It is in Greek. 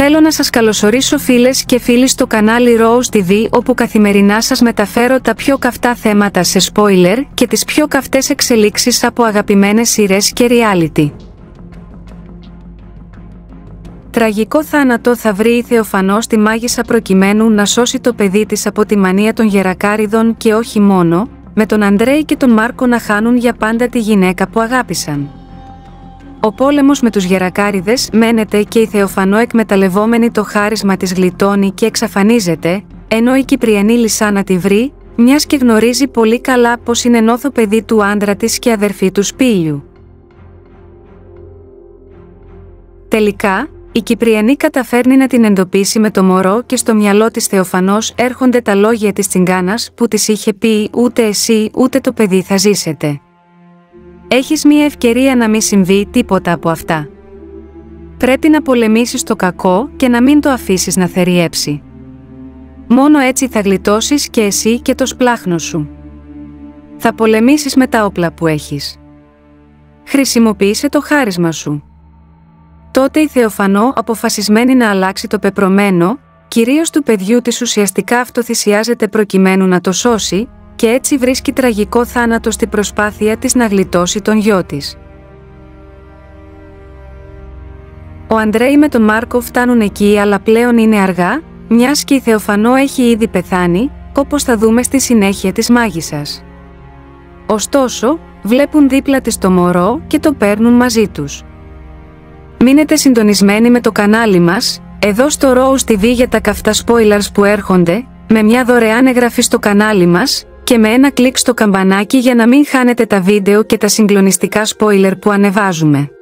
Θέλω να σας καλωσορίσω φίλες και φίλοι στο κανάλι Rose TV, όπου καθημερινά σας μεταφέρω τα πιο καυτά θέματα σε spoiler και τις πιο καυτές εξελίξεις από αγαπημένες σειρές και reality. Τραγικό θάνατο θα βρει η Θεοφανός τη μάγισσα προκειμένου να σώσει το παιδί της από τη μανία των γερακάριδων και όχι μόνο, με τον Αντρέη και τον Μάρκο να χάνουν για πάντα τη γυναίκα που αγάπησαν. Ο πόλεμος με τους γερακάριδες μένεται και η Θεοφανό, εκμεταλλευόμενη το χάρισμα της, γλιτώνει και εξαφανίζεται, ενώ η Κυπριανή Λυσάνα τη βρει, μιας και γνωρίζει πολύ καλά πως είναι νόθο παιδί του άντρα της και αδερφή του Σπήλιου. Τελικά, η Κυπριανή καταφέρνει να την εντοπίσει με το μωρό και στο μυαλό της Θεοφανός έρχονται τα λόγια της τσιγκάνας που της είχε πει «Ούτε εσύ ούτε το παιδί θα ζήσετε. Έχεις μία ευκαιρία να μην συμβεί τίποτα από αυτά. Πρέπει να πολεμήσεις το κακό και να μην το αφήσεις να θεριέψει. Μόνο έτσι θα γλιτώσεις και εσύ και το σπλάχνο σου. Θα πολεμήσεις με τα όπλα που έχεις. Χρησιμοποίησε το χάρισμα σου». Τότε η Θεοφανό, αποφασισμένη να αλλάξει το πεπρωμένο, κυρίως του παιδιού της, ουσιαστικά αυτοθυσιάζεται προκειμένου να το σώσει, και έτσι βρίσκει τραγικό θάνατο στη προσπάθεια της να γλιτώσει τον γιο της. Ο Αντρέη με τον Μάρκο φτάνουν εκεί, αλλά πλέον είναι αργά, μιας και η Θεοφανό έχει ήδη πεθάνει, όπως θα δούμε στη συνέχεια της μάγισσας. Ωστόσο, βλέπουν δίπλα της το μωρό και το παίρνουν μαζί τους. Μείνετε συντονισμένοι με το κανάλι μας, εδώ στο Rose TV, για τα καυτά spoilers που έρχονται, με μια δωρεάν εγγραφή στο κανάλι μας και με ένα κλικ στο καμπανάκι για να μην χάνετε τα βίντεο και τα συγκλονιστικά spoiler που ανεβάζουμε.